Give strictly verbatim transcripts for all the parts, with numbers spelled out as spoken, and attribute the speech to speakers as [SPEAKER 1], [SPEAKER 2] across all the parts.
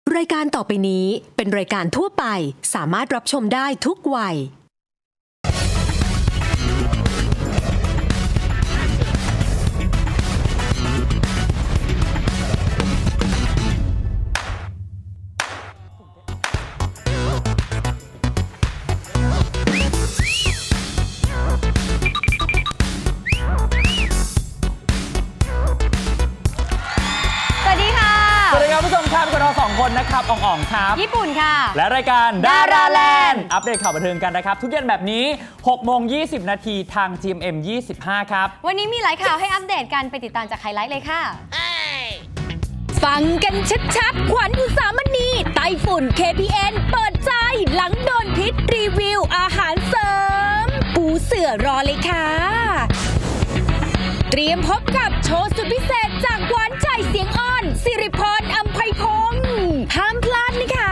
[SPEAKER 1] รายการต่อไปนี้เป็นรายการทั่วไปสามารถรับชมได้ทุกวัย
[SPEAKER 2] เราสองคนนะครับอ่องๆครับ
[SPEAKER 3] ญี่ปุ่นค่ะ
[SPEAKER 2] และรายการดาราแลนด์อัปเดตข่าวบันเทิงกันนะครับทุกเย็นแบบนี้หกโมงยี่สิบนาทีทาง จี เอ็ม เอ็ม ยี่สิบห้าครับ
[SPEAKER 3] วันนี้มีหลายข่าวให้อัปเดตกันไปติดตามจากไฮไลท์เลยค่ะฟังกันชัดๆขวัญอุสามณีไต้ฝุ่น เค พี เอ็น เปิดใจหลังโดนพิษรีวิวอาหารเสริมปูเสือรอเลยค่ะเตรียมพบกับโชว์สุดพิเศษจากหวานใจเสียงอ่อนสิริพรอำไพพงษ์ห้ามพลาดนะคะ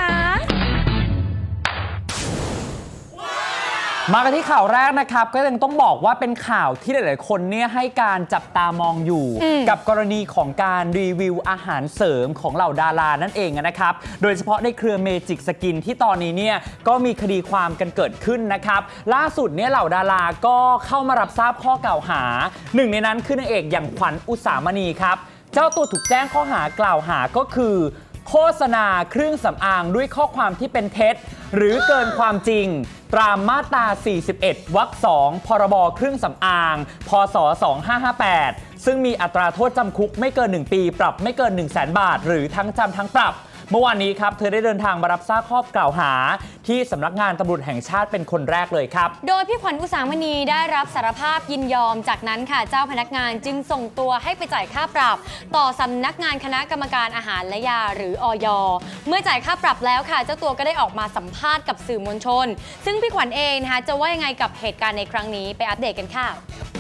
[SPEAKER 2] มากันที่ข่าวแรกนะครับก็ยังต้องบอกว่าเป็นข่าวที่หลายๆคนเนี่ยให้การจับตามองอยู่กับกรณีของการรีวิวอาหารเสริมของเหล่าดารานั่นเองนะครับโดยเฉพาะในเครือเมจิกสกินที่ตอนนี้เนี่ยก็มีคดีความกันเกิดขึ้นนะครับล่าสุดเนี่ยเหล่าดาราก็เข้ามารับทราบข้อกล่าวหาหนึ่งในนั้นคือนางเอกอย่างขวัญอุสามณีครับเจ้าตัวถูกแจ้งข้อหากล่าวหาก็คือโฆษณาเครื่องสำอางด้วยข้อความที่เป็นเท็จหรือเกินความจริงตามมาตราสี่สิบเอ็ดวรรคสองพรบเครื่องสำอางพ.ศ. สองพันห้าร้อยห้าสิบแปดซึ่งมีอัตราโทษจำคุกไม่เกินหนึ่งปีปรับไม่เกิน หนึ่งแสน บาทหรือทั้งจำทั้งปรับเมื่อวานนี้ครับเธอได้เดินทางมารับทราบข้อกล่าวหาที่สำนักงานตำรวจแห่งชาติเป็นคนแรกเลยครับ
[SPEAKER 3] โดยพี่ขวัญอุสามณีได้รับสารภาพยินยอมจากนั้นค่ะเจ้าพนักงานจึงส่งตัวให้ไปจ่ายค่าปรับต่อสำนักงานคณะกรรมการอาหารและยาหรืออย.เมื่อจ่ายค่าปรับแล้วค่ะเจ้าตัวก็ได้ออกมาสัมภาษณ์กับสื่อมวลชนซึ่งพี่ขวัญเองนะคะจะว่ายังไงกับเหตุการณ์ในครั้งนี้ไปอัปเดตกันค่ะ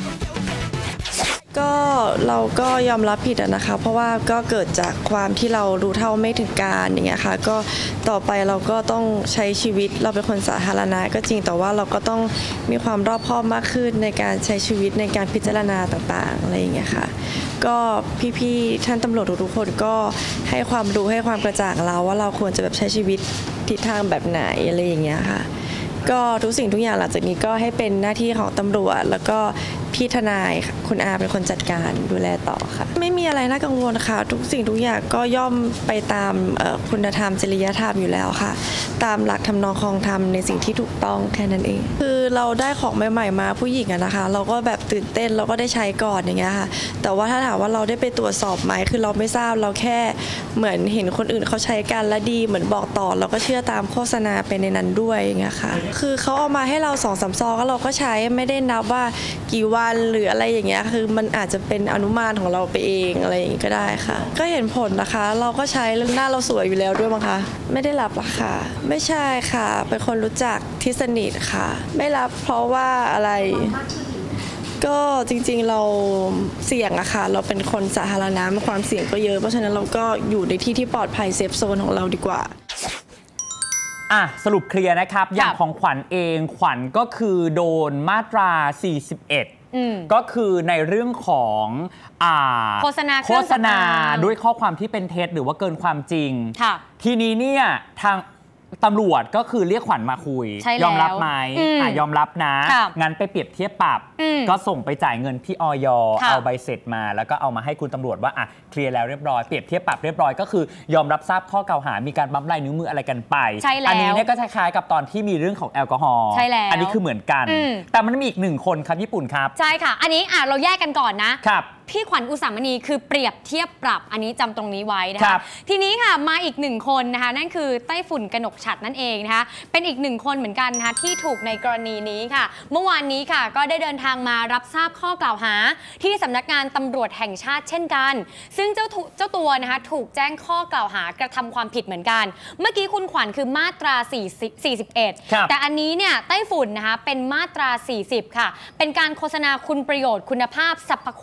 [SPEAKER 4] ก็เราก็ยอมรับผิดนะคะเพราะว่าก็เกิดจากความที่เรารู้เท่าไม่ถึงการอย่างเงี้ยค่ะก็ต่อไปเราก็ต้องใช้ชีวิตเราเป็นคนสาธารณะก็จริงแต่ว่าเราก็ต้องมีความรอบคอบมากขึ้นในการใช้ชีวิตในการพิจารณาต่างๆอะไรอย่างเงี้ยค่ะก็พี่ๆท่านตำรวจทุกๆคนก็ให้ความรู้ให้ความกระจ่างเราว่าเราควรจะแบบใช้ชีวิตทิศทางแบบไหนอะไรอย่างเงี้ยค่ะก็ทุกสิ่งทุกอย่างหลังจากนี้ก็ให้เป็นหน้าที่ของตำรวจแล้วก็พี่ทนายคุณอาเป็นคนจัดการดูแลต่อค่ะไม่มีอะไรน่ากังวลค่ะทุกสิ่งทุกอย่างก็ย่อมไปตามคุณธรรมจริยธรรมอยู่แล้วค่ะตามหลักทำนองครองธรรมในสิ่งที่ถูกต้องแค่นั้นเองคือเราได้ของใหม่ๆมาผู้หญิงอะนะคะเราก็แบบตื่นเต้นเราก็ได้ใช้ก่อนอย่างเงี้ยค่ะแต่ว่าถ้าถามว่าเราได้ไปตรวจสอบไหมคือเราไม่ทราบเราแค่เหมือนเห็นคนอื่นเขาใช้กันและดีเหมือนบอกต่อเราก็เชื่อตามโฆษณาไปในนั้นด้วยอย่างเงี้ยค่ะคือเขาเอามาให้เราสองสามซองแล้วเราก็ใช้ไม่ได้นับว่ากี่วันหรืออะไรอย่างเงี้ยคือมันอาจจะเป็นอนุมานของเราไปเองอะไรอย่างงี้ก็ได้ค่ะก็เห็นผลนะคะเราก็ใช้เรื่องหน้าเราสวยอยู่แล้วด้วยมั้งคะไม่ได้รับอะค่ะไม่ใช่ค่ะเป็นคนรู้จักที่สนิทค่ะไม่รับเพราะว่าอะไรก็จริงๆเราเสี่ยงอะค่ะเราเป็นคนสาธารณะมีความเสี่ยงก็เยอะเพราะฉะนั้นเราก็อยู่ในที่ที่ปลอดภัยเซฟโซนของเราดีกว่า
[SPEAKER 2] อ่ะสรุปเคลียร์นะครับอย่างของขวัญเองขวัญก็คือโดนมาตราสี่สิบเอ็ดก็คือในเรื่องของ
[SPEAKER 3] โฆษณา
[SPEAKER 2] โฆษณาด้วยข้อความที่เป็นเท็จหรือว่าเกินความจริงทีนี้เนี่ยทางตำรวจก็คือเรียกขวัญมาคุยยอมรับไหมอ่ะยอมรับนะงั้นไปเปรียบเทียบปรับก็ส่งไปจ่ายเงินที่อย.เอาใบเสร็จมาแล้วก็เอามาให้คุณตำรวจว่าอ่ะเคลียร์แล้วเรียบร้อยเปรียบเทียบปรับเรียบร้อยก็คือยอมรับทราบข้อกล่าวหามีการบั๊มลายนิ้วมืออะไรกันไปอันนี้เนี่ยก็คล้ายๆกับตอนที่มีเรื่องของแอลกอฮอล์อันนี้คือเหมือนกันแต่มันมีอีกหนึ่งคนครับญี่ปุ่นครับ
[SPEAKER 3] ใช่ค่ะอันนี้อ่ะเราแยกกันก่อนนะครับพี่ขวัญอุสามณีคือเปรียบเทียบปรับอันนี้จำตรงนี้ไว้นะคะทีนี้ค่ะมาอีกหนึ่งคนนะคะนั่นคือไต้ฝุ่นกนกฉัตรนั่นเองนะคะเป็นอีกหนึ่งคนเหมือนกันนะคะที่ถูกในกรณีนี้ค่ะเมื่อวานนี้ค่ะก็ได้เดินทางมารับทราบข้อกล่าวหาที่สำนักงานตำรวจแห่งชาติเช่นกันซึ่งเจ้าเจ้าตัวนะคะถูกแจ้งข้อกล่าวหากระทำความผิดเหมือนกันเมื่อกี้คุณขวัญคือมาตราสี่สิบเอ็ดแต่อันนี้เนี่ยไต้ฝุ่นนะคะเป็นมาตราสี่สิบค่ะเป็นการโฆษณาคุณประโยชน์คุณภาพสรรพคุณของอา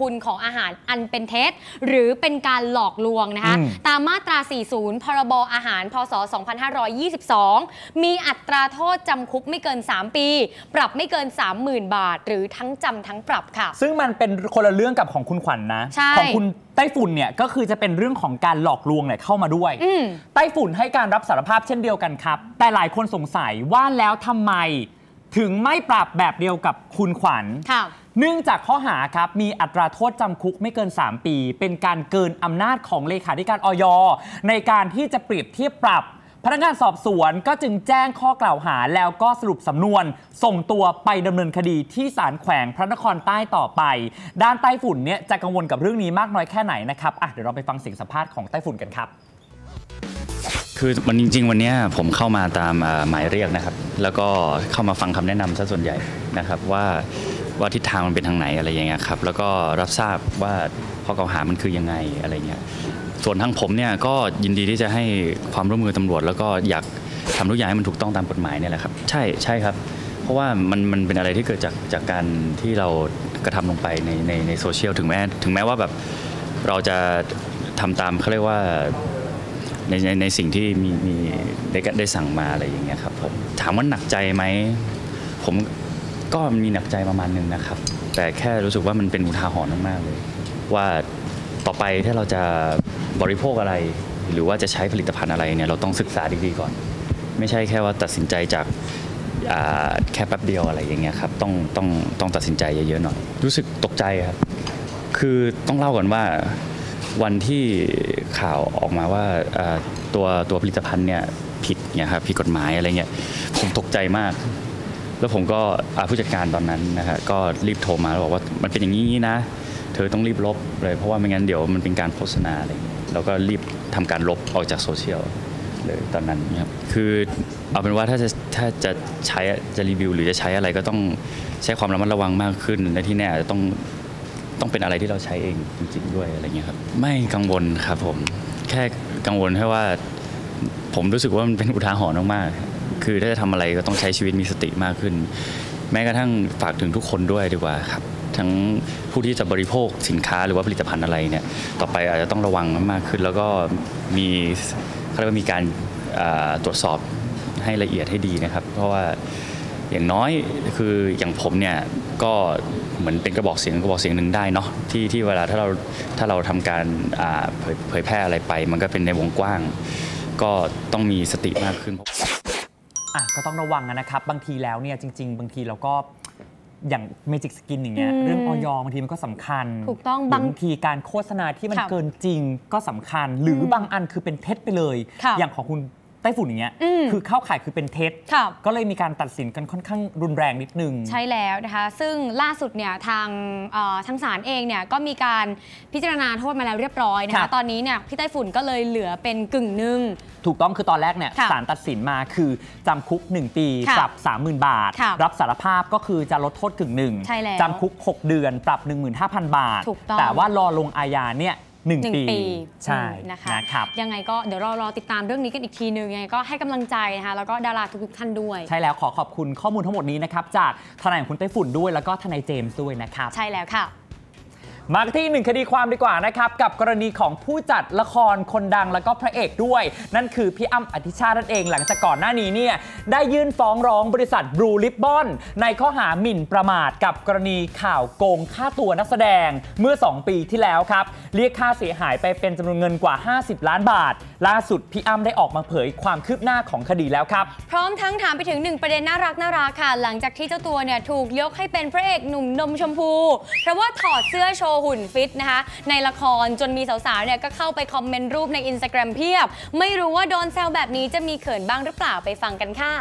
[SPEAKER 3] อาหารอันเป็นเท็จหรือเป็นการหลอกลวงนะคะตามมาตราสี่สิบพรบอาหารพศสองพันห้าร้อยยี่สิบสองมีอัตราโทษจำคุกไม่เกินสามปีปรับไม่เกิน สามหมื่น บาทหรือทั้งจำทั้งปรับค่ะ
[SPEAKER 2] ซึ่งมันเป็นคนละเรื่องกับของคุณขวัญ นะของคุณไต้ฝุ่นเนี่ยก็คือจะเป็นเรื่องของการหลอกลวงเนี่ยเข้ามาด้วยไต้ฝุ่นให้การรับสารภาพเช่นเดียวกันครับแต่หลายคนสงสัยว่าแล้วทำไมถึงไม่ปรับแบบเดียวกับคุณขวัญเนื่องจากข้อหาครับมีอัตราโทษจำคุกไม่เกินสามปีเป็นการเกินอำนาจของเลขาธิการอย.ในการที่จะเปรียบเทียบปรับพนักงานสอบสวนก็จึงแจ้งข้อกล่าวหาแล้วก็สรุปสำนวนส่งตัวไปดำเนินคดีที่ศาลแขวงพระนครใต้ต่อไปด้านไต้ฝุ่นเนี่ยจะกังวลกับเรื่องนี้มากน้อยแค่ไหนนะครับอ่ะเดี๋ยวเราไปฟังเสียงสัมภาษณ์ของไต้ฝุ่นกันครับ
[SPEAKER 5] คือวันจริงๆวันนี้ผมเข้ามาตามหมายเรียกนะครับแล้วก็เข้ามาฟังคำแนะนำซะส่วนใหญ่นะครับว่าว่าทิศทางมันเป็นทางไหนอะไรอย่างเงี้ยครับแล้วก็รับทราบว่าข้อกล่าวหามันคือยังไงอะไรเงี้ยส่วนทางผมเนี่ยก็ยินดีที่จะให้ความร่วมมือตำรวจแล้วก็อยากทำทุกอย่างให้มันถูกต้องตามกฎหมายเนี่ยแหละครับใช่ใช่ครับเพราะว่ามันมันเป็นอะไรที่เกิดจากจากการที่เรากระทำลงไปในในในโซเชียลถึงแม้ถึงแม้ว่าแบบเราจะทำตามเขาเรียกว่าในในในสิ่งที่มีมีได้ได้สั่งมาอะไรอย่างเงี้ยครับผมถามว่าหนักใจไหมผมก็มีหนักใจประมาณนึงนะครับแต่แค่รู้สึกว่ามันเป็นอุทาหรณ์มากๆเลยว่าต่อไปถ้าเราจะบริโภคอะไรหรือว่าจะใช้ผลิตภัณฑ์อะไรเนี่ยเราต้องศึกษาดีๆก่อนไม่ใช่แค่ว่าตัดสินใจจากแค่แป๊บเดียวอะไรอย่างเงี้ยครับต้องต้องต้องตัดสินใจเยอะๆหน่อยรู้สึกตกใจครับคือต้องเล่าก่อนว่าวันที่ข่าวออกมาว่าตัวตัวผลิตภัณฑ์เนี่ยผิดเนี่ยครับผิดกฎหมายอะไรเงี้ยผมตกใจมากแล้วผมก็ผู้จัดการตอนนั้นนะฮะก็รีบโทรมาแล้วบอกว่ามันเป็นอย่างนี้นะเธอต้องรีบลบเลยเพราะว่าไม่งั้นเดี๋ยวมันเป็นการโฆษณาอะไรแล้วก็รีบทำการลบออกจากโซเชียลเลยตอนนั้นครับคือเอาเป็นว่าถ้าจะถ้าจะใช้จะรีวิวหรือจะใช้อะไรก็ต้องใช้ความระมัดระวังมากขึ้นในที่แน่อาจจะต้องต้องเป็นอะไรที่เราใช้เองจริงๆด้วยอะไรเงี้ยครับไม่กังวลครับผมแค่กังวลแค่ว่าผมรู้สึกว่ามันเป็นอุทาหรณ์มากๆคือถ้าจะทำอะไรก็ต้องใช้ชีวิตมีสติมากขึ้นแม้กระทั่งฝากถึงทุกคนด้วยดีกว่าครับทั้งผู้ที่จะบริโภคสินค้าหรือว่าผลิตภัณฑ์อะไรเนี่ยต่อไปอาจจะต้องระวังมากขึ้นแล้วก็มีเขาเรียกว่ามีการตรวจสอบให้ละเอียดให้ดีนะครับเพราะว่าอย่างน้อยคืออย่างผมเนี่ยก็เหมือนเป็นกระบอกเสียงกระบอกเสียงหนึ่งได้เนาะที่ที่เวลาถ้าเราถ้าเราทำการเผยเผยแพร่อะไรไปมันก็เป็นในวงกว้างก็ต้องมีสติมากขึ้น
[SPEAKER 2] อ่ะก็ต้องระวังนะครับบางทีแล้วเนี่ยจริงๆบางทีเราก็อย่างเมจิกสกินอย่างเงี้ยเรื่องอย.บางทีมันก็สำคัญ
[SPEAKER 3] ถูกต้อง
[SPEAKER 2] บางทีการโฆษณาที่มันเกินจริงก็สำคัญหรือบางอันคือเป็นเท็จไปเลยอย่างของคุณไต้ฝุ่นอย่างเงี้ยคือเข้าข่ายคือเป็นเท็จก็เลยมีการตัดสินกันค่อนข้างรุนแรงนิดนึง
[SPEAKER 3] ใช่แล้วนะคะซึ่งล่าสุดเนี่ยทางทางศาลเองเนี่ยก็มีการพิจารณาโทษมาแล้วเรียบร้อยนะคะตอนนี้เนี่ยพี่ไต้ฝุ่นก็เลยเหลือเป็นกึ่งหนึ่ง
[SPEAKER 2] ถูกต้องคือตอนแรกเนี่ยศาลตัดสินมาคือจำคุกหนึ่งปีปรับ สามหมื่น บาทรับสารภาพก็คือจะลดโทษกึ่งหนึ่งจำคุกหกเดือนปรับ หนึ่งหมื่นห้าพัน บาทแต่ว่ารอลงอาญาเนี่ยหนึ่งปีใช่
[SPEAKER 3] นะคะนะครับยังไงก็เดี๋ยวรอรอติดตามเรื่องนี้กันอีกทีนึงยังไงก็ให้กำลังใจนะคะแล้วก็ดาราทุกๆท่านด้วย
[SPEAKER 2] ใช่แล้วขอขอบคุณข้อมูลทั้งหมดนี้นะครับจากทนายของคุณไต้ฝุ่นด้วยแล้วก็ทนายเจมส์ด้วยนะครับ
[SPEAKER 3] ใช่แล้วค่ะ
[SPEAKER 2] มาที่หนึ่งคดีความดีกว่านะครับกับกรณีของผู้จัดละครคนดังแล้วก็พระเอกด้วยนั่นคือพี่อ้ำอธิชาตินั่นเองหลังจากก่อนหน้านี้เนี่ยได้ยื่นฟ้องร้องบริษัท Blue Ribbon ในข้อหาหมิ่นประมาทกับกรณีข่าวโกงค่าตัวนักแสดงเมื่อสองปีที่แล้วครับเรียกค่าเสียหายไปเป็นจำนวนเงินกว่าห้าสิบล้านบาทล่าสุดพี่อ้ำได้ออกมาเผยความคืบหน้าของคดีแล้วครับ
[SPEAKER 3] พร้อมทั้งถามไปถึงหนึ่งประเด็นน่ารักน่ารักค่ะหลังจากที่เจ้าตัวเนี่ยถูกยกให้เป็นพระเอกหนุ่มนมชมพูเพราะว่าถอดเสื้อโชว์หุ่นฟิตนะคะในละครจนมีสาวๆเนี่ยก็เข้าไปคอมเมนต์รูปใน Instagram เพียบไม่รู้ว่าโดนแซวแบบนี้จะมีเขินบ้างหรือเปล่าไปฟังกันค่ะ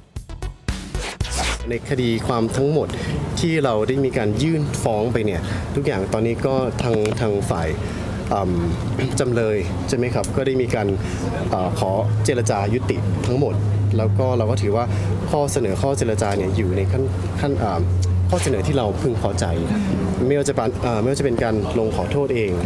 [SPEAKER 6] ในคดีความทั้งหมดที่เราได้มีการยื่นฟ้องไปเนี่ยทุกอย่างตอนนี้ก็ทางทางฝ่ายจำเลยใช่ไหมครับก็ได้มีการขอเจรจายุติทั้งหมดแล้วก็เราก็ถือว่าข้อเสนอข้อเจรจาเนี่ยอยู่ในขั้นขั้นข้อเสนอที่เราพึงพอใจไม่ว่าจะเป็นไม่ว่าจะเป็นการลงขอโทษเอง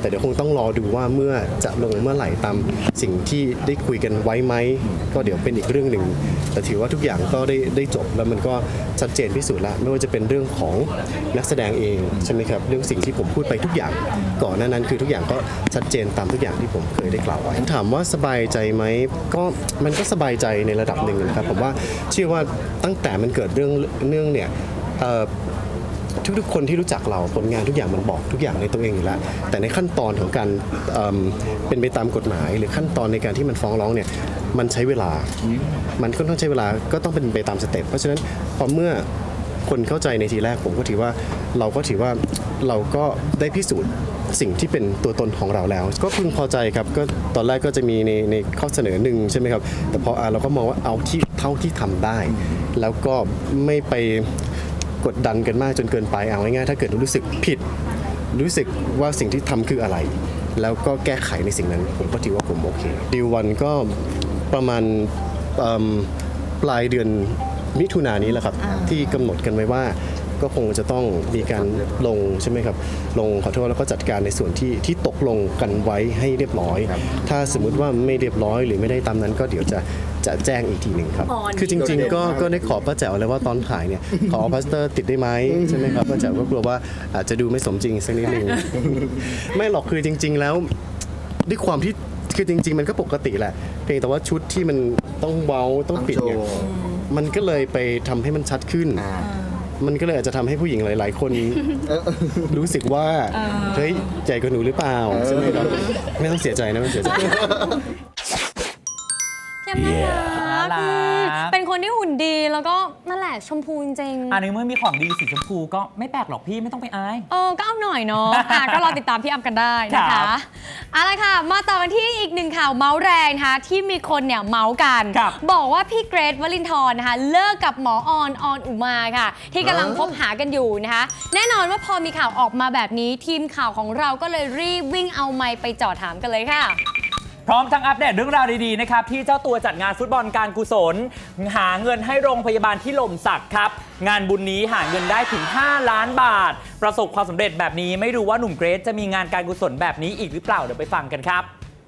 [SPEAKER 6] แต่เดี๋ยวคงต้องรอดูว่าเมื่อจะลงเมื่อไหร่ตามสิ่งที่ได้คุยกันไว้ไหมก็เดี๋ยวเป็นอีกเรื่องหนึ่งแต่ถือว่าทุกอย่างก็ได้ได้จบแล้วมันก็ชัดเจนที่สุดแล้วไม่ว่าจะเป็นเรื่องของนักแสดงเองใช่ไหมครับเรื่องสิ่งที่ผมพูดไปทุกอย่างก่อนหน้านั้นคือทุกอย่างก็ชัดเจนตามทุกอย่างที่ผมเคยได้กล่าวไว้ถามว่าสบายใจไหมก็มันก็สบายใจในระดับหนึ่งนะครับผมว่าเชื่อว่าตั้งแต่มันเกิดเรื่องเรื่องเนี่ยทุกๆคนที่รู้จักเราผลงานทุกอย่างมันบอกทุกอย่างในตัวเองอยู่แล้วแต่ในขั้นตอนของการเอ่อเป็นไปตามกฎหมายหรือขั้นตอนในการที่มันฟ้องร้องเนี่ยมันใช้เวลามันก็ต้องใช้เวลาก็ต้องเป็นไปตามสเต็ปเพราะฉะนั้นพอเมื่อคนเข้าใจในทีแรกผมก็ถือว่าเราก็ถือว่าเราก็ได้พิสูจน์สิ่งที่เป็นตัวตนของเราแล้วก็พึงพอใจครับก็ตอนแรกก็จะมีในในข้อเสนอหนึ่งใช่ไหมครับแต่พอเราก็มองว่าเอาที่เท่าที่ทำได้แล้วก็ไม่ไปกดดันกันมากจนเกินไปเอาง่ายๆถ้าเกิดรู้สึกผิดรู้สึกว่าสิ่งที่ทำคืออะไรแล้วก็แก้ไขในสิ่งนั้นผมก็ถือว่าผมโอเคดีลวันก็ประมาณปลายเดือนมิถุนายนนี้แหละครับที่กำหนดกันไว้ว่าก็คงจะต้องมีการลงใช่ไหมครับลงขอโทษแล้วก็จัดการในส่วนที่ที่ตกลงกันไว้ให้เรียบร้อยถ้าสมมุติว่าไม่เรียบร้อยหรือไม่ได้ตามนั้นก็เดี๋ยวจะจะแจ้งอีกทีหนึ่งครับคือจริงๆก็ก็ได้ขอป้าแจ๋วเลยว่าตอนถ่ายเนี่ยขอพลาสเตอร์ติดได้ไหมใช่ไหมครับป้าแจ๋วก็กลัวว่าอาจจะดูไม่สมจริงสักนิดนึงไม่หรอกคือจริงๆแล้วด้วยความที่คือจริงๆมันก็ปกติแหละเพียงแต่ว่าชุดที่มันต้องเว้าต้องปิดเนี่ยมันก็เลยไปทำให้มันชัดขึ้นมันก็เลยอาจจะทำให้ผู้หญิงหลายๆคนรู้สึกว่าเฮ้ยใหญ่กว่าหนูหรือเปล่าใช่ไหมครับไม่ต้องเสียใจนะไม่เสียใจ
[SPEAKER 3] น่ารักเป็นคนที่หุ่นดีแล้วก็นั่นแหละชมพูจริงๆ
[SPEAKER 2] อันนี้เมื่อมีของดีสีชมพูก็ไม่แปลกหรอกพี่ไม่ต้องไปอาย
[SPEAKER 3] เออก็เอาหน่อยเนาะ ก็รอติดตามพี่อ้ำกันได้นะคะเอาละค่ะมาต่อกันที่อีกหนึ่งข่าวเมาส์แรงนะคะที่มีคนเนี่ยเมาส์กันบอกว่าพี่เกรทวลินทร์นะคะเลิกกับหมอออนออนอุมาค่ะที่กำลังคบหากันอยู่นะคะแน่นอนว่าพอมีข่าวออกมาแบบนี้ทีมข่าวของเราก็เลยรีบวิ่งเอาไมค์ไปจ่อถามกันเลยค่ะ
[SPEAKER 2] พร้อมทั้งอัปเดตเรื่องราวดีๆนะครับที่เจ้าตัวจัดงานฟุตบอลการกุศลหาเงินให้โรงพยาบาลที่หล่มสักครับงานบุญนี้หาเงินได้ถึงห้าล้านบาทประสบความสำเร็จแบบนี้ไม่รู้ว่าหนุ่มเกรซจะมีงานการกุศลแบบนี้อีกหรือเปล่าเดี๋ยวไปฟังกันครับ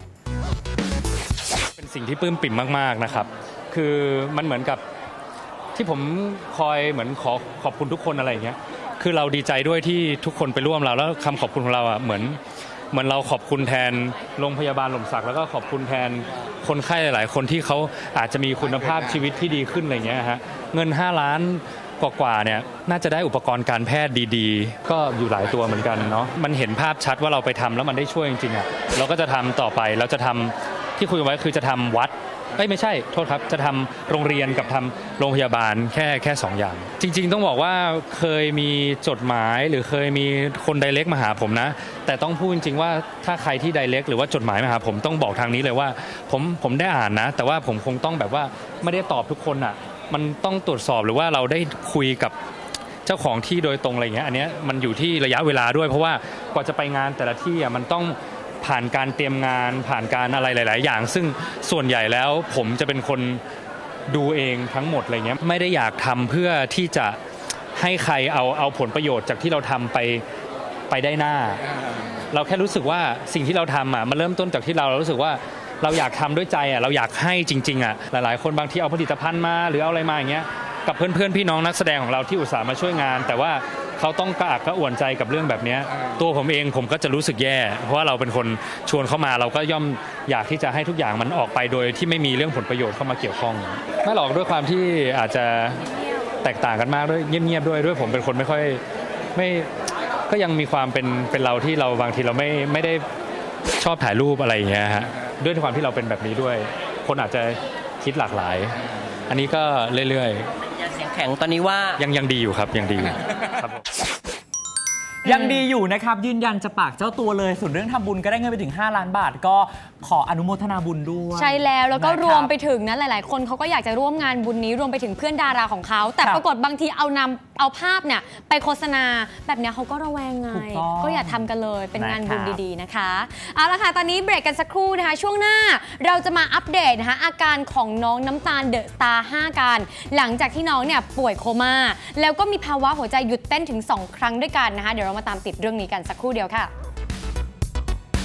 [SPEAKER 7] เป็นสิ่งที่ปลื้มปิ่มมากๆนะครับคือมันเหมือนกับที่ผมคอยเหมือนขอขอบคุณทุกคนอะไรอย่างเงี้ยคือเราดีใจด้วยที่ทุกคนไปร่วมเราแล้วคำขอบคุณของเราอ่ะเหมือนเหมือนเราขอบคุณแทนโรงพยาบาลหล่มสักแล้วก็ขอบคุณแทนคนไข้หลายๆคนที่เขาอาจจะมีคุณภาพชีวิตที่ดีขึ้นอะไรเงี้ยฮะเงินห้าล้านกว่าๆเนี่ยน่าจะได้อุปกรณ์การแพทย์ดีๆก็อยู่หลายตัวเหมือนกันเนาะมันเห็นภาพชัดว่าเราไปทำแล้วมันได้ช่วยจริงๆอ่ะเราก็จะทำต่อไปเราจะทำที่คุยไว้คือจะทำวัดเอ้ยไม่ใช่โทษครับจะทำโรงเรียนกับทำโรงพยาบาลแค่แค่สองอย่างจริงๆต้องบอกว่าเคยมีจดหมายหรือเคยมีคนไดเรกมาหาผมนะแต่ต้องพูดจริงๆว่าถ้าใครที่ไดเรกหรือว่าจดหมายมาหาผมต้องบอกทางนี้เลยว่าผมผมได้อ่านนะแต่ว่าผมคงต้องแบบว่าไม่ได้ตอบทุกคนอ่ะมันต้องตรวจสอบหรือว่าเราได้คุยกับเจ้าของที่โดยตรงอะไรเงี้ยอันเนี้ยมันอยู่ที่ระยะเวลาด้วยเพราะว่ากว่าจะไปงานแต่ละที่อ่ะมันต้องผ่านการเตรียมงานผ่านการอะไรหลายๆอย่างซึ่งส่วนใหญ่แล้วผมจะเป็นคนดูเองทั้งหมดอะไรเงี้ยไม่ได้อยากทำเพื่อที่จะให้ใครเอาเอาผลประโยชน์จากที่เราทำไปไปได้หน้าเราแค่รู้สึกว่าสิ่งที่เราทำอ่ะมันเริ่มต้นจากที่เราเรารู้สึกว่าเราอยากทำด้วยใจอ่ะเราอยากให้จริงๆอ่ะหลายๆคนบางทีเอาผลิตภัณฑ์มาหรือเอาอะไรมาอย่างเงี้ยกับเพื่อนๆพี่น้องนักแสดงของเราที่อุตส่าห์มาช่วยงานแต่ว่าเขาต้องกระอักกระอ่วนใจกับเรื่องแบบนี้ตัวผมเองผมก็จะรู้สึกแย่เพราะว่าเราเป็นคนชวนเข้ามาเราก็ย่อมอยากที่จะให้ทุกอย่างมันออกไปโดยที่ไม่มีเรื่องผลประโยชน์เข้ามาเกี่ยวข้องไม่หรอกด้วยความที่อาจจะแตกต่างกันมากด้วยเงียบๆด้วยด้วยผมเป็นคนไม่ค่อยไม่ก็ยังมีความเป็นเป็นเราที่เราบางทีเราไม่ไม่ได้ชอบถ่ายรูปอะไรอย่างเงี้ยฮะด้วยความที่เราเป็นแบบนี้ด้วยคนอาจจะคิดหลากหลายอันนี้ก็เรื่อยๆ
[SPEAKER 8] เสียงแข็งตอนนี้ว่า
[SPEAKER 7] ยังยังดีอยู่ครับยังดีครับ
[SPEAKER 2] ยังดีอยู่นะครับยืนยันจะปากเจ้าตัวเลยส่วนเรื่องทำบุญก็ได้เงินไปถึงห้าล้านบาทก็ขออนุโมทนาบุญด้วย
[SPEAKER 3] ใช่แล้วแล้วก็รวมไปถึงนะหลายๆคนเขาก็อยากจะร่วมงานบุญนี้รวมไปถึงเพื่อนดาราของเขาแต่ปรากฏบางทีเอานำเอาภาพเนี่ยไปโฆษณาแบบนี้เขาก็ระแวงไงก็อย่าทำกันเลยเป็นงานบุญดีๆนะคะเอาละค่ะตอนนี้เบรกกันสักครู่นะคะช่วงหน้าเราจะมาอัปเดตนะคะอาการของน้องน้ำตาลเดอะสตาร์ห้ากันหลังจากที่น้องเนี่ยป่วยโคม่าแล้วก็มีภาวะหัวใจหยุดเต้นถึงสองครั้งด้วยกันนะคะเดี๋ยวเรามาตามติดเรื่องนี้กันสักครู่เดียวค่ะ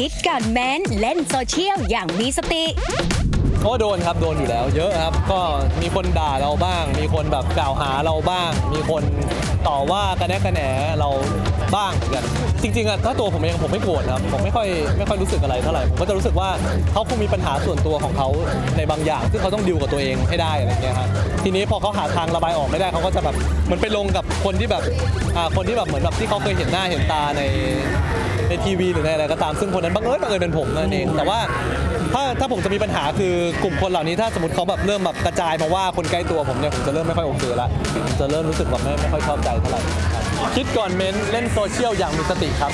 [SPEAKER 1] คิดก่อนเม้นเล่นโซเชียลอย่างมีสติ
[SPEAKER 8] ก็โดนครับโดนอยู่แล้วเยอะครับก็มีคนด่าเราบ้างมีคนแบบกล่าวหาเราบ้างมีคนต่อว่ากระแนะกระแหนเราบ้างเหมือนกันจริงๆอะถ้าตัวผมเองผมไม่โกรธครับผมไม่ค่อยไม่ค่อยรู้สึกอะไรเท่าไหร่ผมก็จะรู้สึกว่าเขาคงมีปัญหาส่วนตัวของเขาในบางอย่างที่เขาต้องดิวกับตัวเองให้ได้อะไรเงี้ยครับทีนี้พอเขาหาทางระบายออกไม่ได้เขาก็จะแบบเหมือนไปลงกับคนที่แบบอ่าคนที่แบบเหมือนแบบที่เขาเคยเห็นหน้าเห็นตาในในทีวีหรือในอะไรก็ตามซึ่งคนนั้นบังเอิญบังเอิญเป็นผมนั่นเองแต่ว่าถ้าถ้าผมจะมีปัญหาคือกลุ่มคนเหล่านี้ถ้าสมมติเขาแบบเริ่มแบบกระจายมาว่าคนใกล้ตัวผมเนี่ยผมจะเริ่มไม่ค่อยโอเคละผมจะเริ่มรู้สึกแบบไม่ไม่ค่อยชอบใจเท่าไหร่คิดก่อนเม้นเล่นโซเชียลอย่างมีสติครับ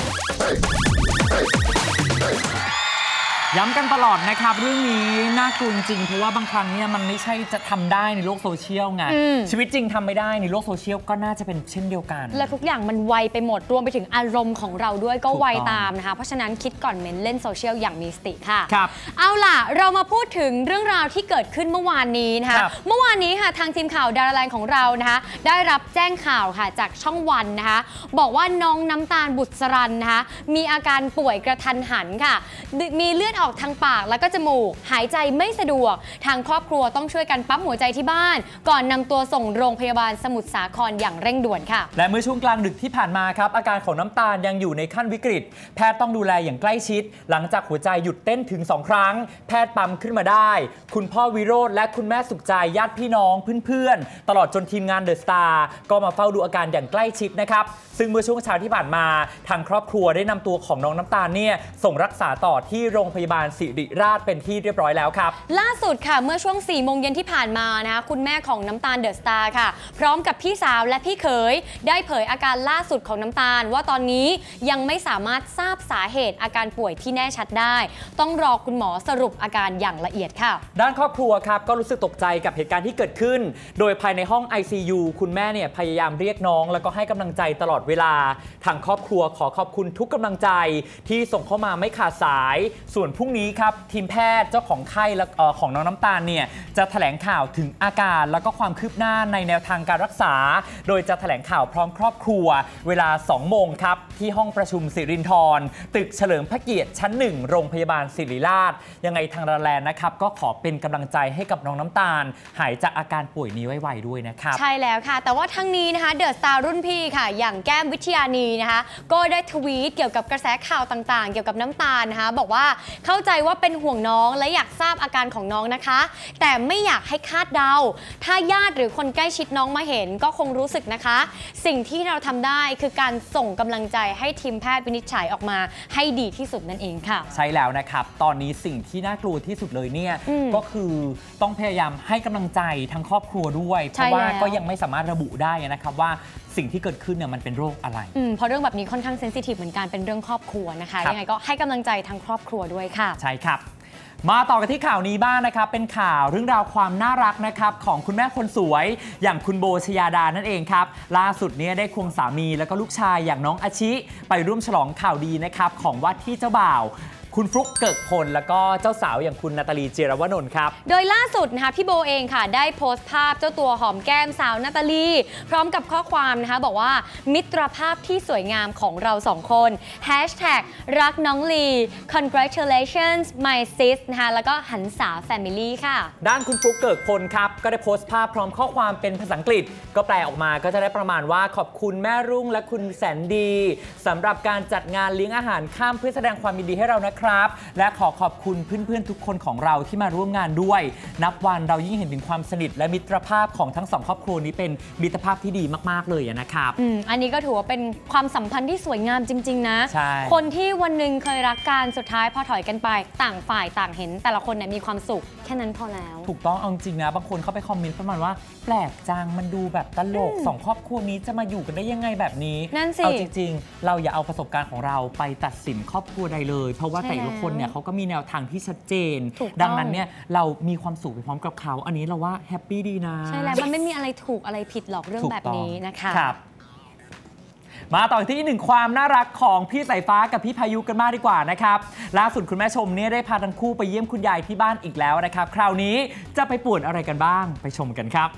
[SPEAKER 2] ย้ำกันตลอดนะครับเรื่องนี้น่ากลัวจริงเพราะว่าบางครั้งเนี่ยมันไม่ใช่จะทำได้ในโลกโซเชียลไงชีวิตจริงทำไม่ได้ในโลกโซเชียลก็น่าจะเป็นเช่นเดียวกัน
[SPEAKER 3] และทุกอย่างมันไวไปหมดรวมไปถึงอารมณ์ของเราด้วยก็ไวตามนะคะเพราะฉะนั้นคิดก่อนเม้นเล่นโซเชียลอย่างมีสติค่ะ
[SPEAKER 2] ครับ
[SPEAKER 3] เอาล่ะเรามาพูดถึงเรื่องราวที่เกิดขึ้นเมื่อวานนี้นะคะเมื่อวานนี้ค่ะทางทีมข่าวดาราแลนด์ของเรานะคะได้รับแจ้งข่าวค่ะจากช่องวันนะคะบอกว่าน้องน้ำตาลบุษรันนะคะมีอาการป่วยกระทันหันค่ะมีเลือดออกทางปากแล้วก็จมูกหายใจไม่สะดวกทางครอบครัวต้องช่วยกันปั๊มหัวใจที่บ้านก่อนนำตัวส่งโรงพยาบาลสมุทรสาครอย่างเร่งด่วนค่ะ
[SPEAKER 2] และเมื่อช่วงกลางดึกที่ผ่านมาครับอาการของน้ำตาลยังอยู่ในขั้นวิกฤตแพทย์ต้องดูแลอย่างใกล้ชิดหลังจากหัวใจหยุดเต้นถึงสองครั้งแพทย์ปั๊มขึ้นมาได้คุณพ่อวิโรจน์และคุณแม่สุขใจญาติพี่น้องเพื่อนๆตลอดจนทีมงานเดอะสตาร์ก็มาเฝ้าดูอาการอย่างใกล้ชิดนะครับซึ่งเมื่อช่วงเช้าที่ผ่านมาทางครอบครัวได้นำตัวของน้องน้ำตาลเนี่ยส่งรักษาต่อที่โรงพยาบาลศิริราชเป็นที่เรียบร้อยแล้วครับ
[SPEAKER 3] ล่าสุดค่ะเมื่อช่วงสี่โมงเย็นที่ผ่านมานะคะคุณแม่ของน้ำตาลเดอะสตาร์ค่ะพร้อมกับพี่สาวและพี่เขยได้เผยอาการล่าสุดของน้ำตาลว่าตอนนี้ยังไม่สามารถทราบสาเหตุอาการป่วยที่แน่ชัดได้ต้องรอคุณหมอสรุปอาการอย่างละเอียดค่ะ
[SPEAKER 2] ด้านครอบครัวครับก็รู้สึกตกใจกับเหตุการณ์ที่เกิดขึ้นโดยภายในห้อง ไอ ซี ยู คุณแม่เนี่ยพยายามเรียกน้องแล้วก็ให้กำลังใจตลอดเวลาทางครอบครัวขอขอบคุณทุกกำลังใจที่ส่งเข้ามาไม่ขาดสายส่วนพรุ่งนี้ครับทีมแพทย์เจ้าของไข้และของน้องน้ำตาลเนี่ยจะแถลงข่าวถึงอาการแล้วก็ความคืบหน้าในแนวทางการรักษาโดยจะแถลงข่าวพร้อมครอบครัวเวลาสองโมงครับที่ห้องประชุมสิรินธรตึกเฉลิมพระเกียรติชั้นหนึ่งโรงพยาบาลศิริราชยังไงทางดาราแลนด์นะครับก็ขอเป็นกำลังใจให้กับน้องน้ำตาลหายจากอาการป่วยนี้ไวๆด้วยนะครับ
[SPEAKER 3] ใช่แล้วค่ะแต่ว่าทั้งนี้นะคะเดอะสตาร์รุ่นพี่ค่ะอย่างแก้มวิทยานีนะคะก็ได้ทวีตเกี่ยวกับกระแสข่าวต่างๆเกี่ยวกับน้ำตาลนะคะบอกว่าเข้าใจว่าเป็นห่วงน้องและอยากทราบอาการของน้องนะคะแต่ไม่อยากให้คาดเดาถ้าญาติหรือคนใกล้ชิดน้องมาเห็นก็คงรู้สึกนะคะสิ่งที่เราทำได้คือการส่งกำลังใจให้ทีมแพทย์วินิจฉัยออกมาให้ดีที่สุดนั่นเองค่ะ
[SPEAKER 2] ใช่แล้วนะครับตอนนี้สิ่งที่น่ากลัวที่สุดเลยเนี่ยก็คือต้องพยายามให้กำลังใจทั้งครอบครัวด้วยเพราะว่าก็ยังไม่สามารถระบุได้นะครับว่าสิ่งที่เกิดขึ้นเนี่ยมันเป็นโรคอะไร
[SPEAKER 3] เพราะเรื่องแบบนี้ค่อนข้างเซนซิทีฟเหมือนกันเป็นเรื่องครอบครัวนะคะยังไงก็ให้กำลังใจทั้งครอบครัวด้วยค่ะ
[SPEAKER 2] ใช่ครับมาต่อกันที่ข่าวนี้บ้างนะครับเป็นข่าวเรื่องราวความน่ารักนะครับของคุณแม่คนสวยอย่างคุณโบชยาดานั่นเองครับล่าสุดเนี่ยได้ควงสามีแล้วก็ลูกชายอย่างน้องอาชิไปร่วมฉลองข่าวดีนะครับของว่าที่เจ้าบ่าวคุณฟลุ๊กเกิกพลแล้วก็เจ้าสาวอย่างคุณนาตาลีเจรวนนท์ครับ
[SPEAKER 3] โดยล่าสุดนะคะพี่โบเองค่ะได้โพสต์ภาพเจ้าตัวหอมแก้มสาวนาตาลีพร้อมกับข้อความนะคะบอกว่ามิตรภาพที่สวยงามของเราสองคน แฮชแท็ก รักน้องลี congratulations my sis นะคะแล้วก็หันษา family ค่ะ
[SPEAKER 2] ด้านคุณฟลุ๊กเกิกพลครับก็ได้โพสต์ภาพพร้อมข้อความเป็นภาษาอังกฤษก็แปลออกมาก็จะได้ประมาณว่าขอบคุณแม่รุ่งและคุณแสนดีสำหรับการจัดงานเลี้ยงอาหารค่ำเพื่อแสดงความยินดีให้เรานะครับและขอขอบคุณเพื่อนๆทุกคนของเราที่มาร่วมงานด้วยนับวันเรายิ่งเห็นถึงความสนิทและมิตรภาพของทั้งสองครอบครัวนี้เป็นมิตรภาพที่ดีมากๆเลยนะครับ
[SPEAKER 3] อืมอันนี้ก็ถือว่าเป็นความสัมพันธ์ที่สวยงามจริงๆนะ
[SPEAKER 2] ใช่
[SPEAKER 3] คนที่วันหนึ่งเคยรักกันสุดท้ายพอถอยกันไปต่างฝ่ายต่างเห็นแต่ละคนเนี่ยมีความสุขแค่นั้นพอแล้ว
[SPEAKER 2] ถูกต้องเอาจริงนะบางคนเข้าไปคอมเมนต์ประมาณว่าแปลกจังมันดูแบบตลกสองครอบครัวนี้จะมาอยู่กันได้ยังไงแบบนี้
[SPEAKER 3] นั่นสิ
[SPEAKER 2] เอาจริงๆเราอย่าเอาประสบการณ์ของเราไปตัดสินครอบครัวใดเลยเพราะว่าแต่ละคนเนี่ยเขาก็มีแนวทางที่ชัดเจนดังนั้นเนี่ยเรามีความสุขไปพร้อมกับเขาอันนี้เราว่าแฮปปี้ดีนะ
[SPEAKER 3] ใช่แล้วมันไม่มีอะไรถูกอะไรผิดหรอกเรื่องแบบนี้นะคะ
[SPEAKER 2] ครับมาต่อที่หนึ่งความน่ารักของพี่สายฟ้ากับพี่พายุกันมากดีกว่านะครับล่าสุดคุณแม่ชมเนี่ยได้พาทั้งคู่ไปเยี่ยมคุณยายที่บ้านอีกแล้วนะครับคราวนี้จะไปป่วนอะไรกันบ้างไปชมกันครับ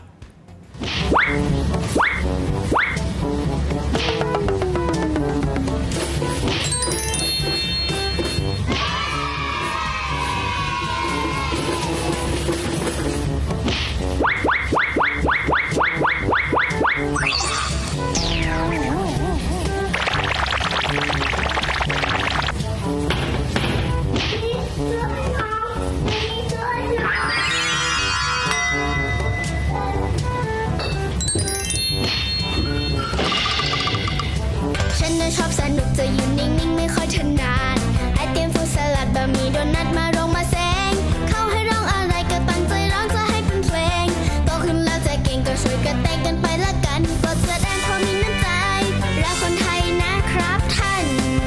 [SPEAKER 9] จะอยู่นิ่งๆไม่ค่อยถนัดไอติมฟรุตสลัดบะหมี่โดนัทมาร้องมาแซงเข้าให้ร้องอะไรก็ตั้งใจร้องจะให้เป็นเพลงโตขึ้นแล้วใจเก่งก็ช่วยกันแต่งกันไปละกันโปรดแสดงความมีน้ำใจรักคนไทยนะครับท่าน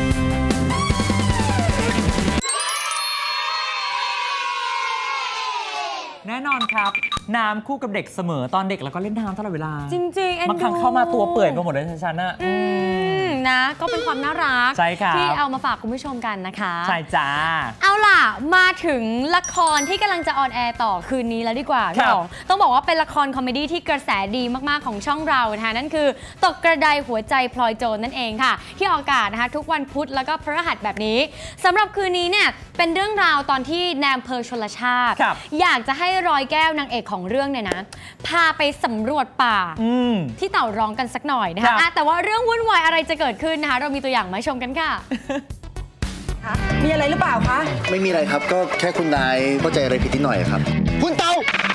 [SPEAKER 2] แน่นอนครับน้ำคู่กับเด็กเสมอตอนเด็กแล้วก็เล่นน้ำตลอดเวลา
[SPEAKER 3] จริงๆเอ็นดู
[SPEAKER 2] บางครั้งเข้ามาตัวเปื่อยไปหมดเลยฉันน่ะ
[SPEAKER 3] นะก็เป็นความน่ารักที่เอามาฝากคุณผู้ชมกันนะคะ
[SPEAKER 2] ใช่จ้า
[SPEAKER 3] เอาล่ะมาถึงละครที่กำลังจะออนแอร์ต่อคืนนี้แล้วดีกว่าพี่อ๋องต้องบอกว่าเป็นละครคอมเมดี้ที่กระแสดีมากๆของช่องเรานะคะนั่นคือตกกระไดหัวใจพลอยโจรนั่นเองค่ะที่ออกอากาศนะคะทุกวันพุธแล้วก็พฤหัสแบบนี้สำหรับคืนนี้เนี่ยเป็นเรื่องราวตอนที่นายอำเภอชลชาติอยากจะให้รอยแก้วนางเอกของเรื่องเนี่ยนะพาไปสำรวจป่าที่เต่าร้องกันสักหน่อยนะคะแต่ว่าเรื่องวุ่นวายอะไรจะเกิดขึ้นนะคะเรามีตัวอย่างมาชมกันค่ะ
[SPEAKER 10] มีอะไรหรือเปล่าคะ
[SPEAKER 11] ไม่มีอะไรครับก็แค่คุณนายเข้าใจอะไรผิดนิดหน่อยครับคุณเต่า